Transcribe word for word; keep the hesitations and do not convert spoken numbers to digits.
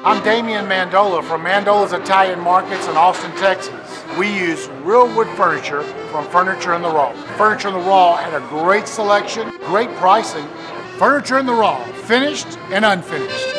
I'm Damian Mandola from Mandola's Italian Markets in Austin, Texas. We use real wood furniture from Furniture in the Raw. Furniture in the Raw had a great selection, great pricing. Furniture in the Raw, finished and unfinished.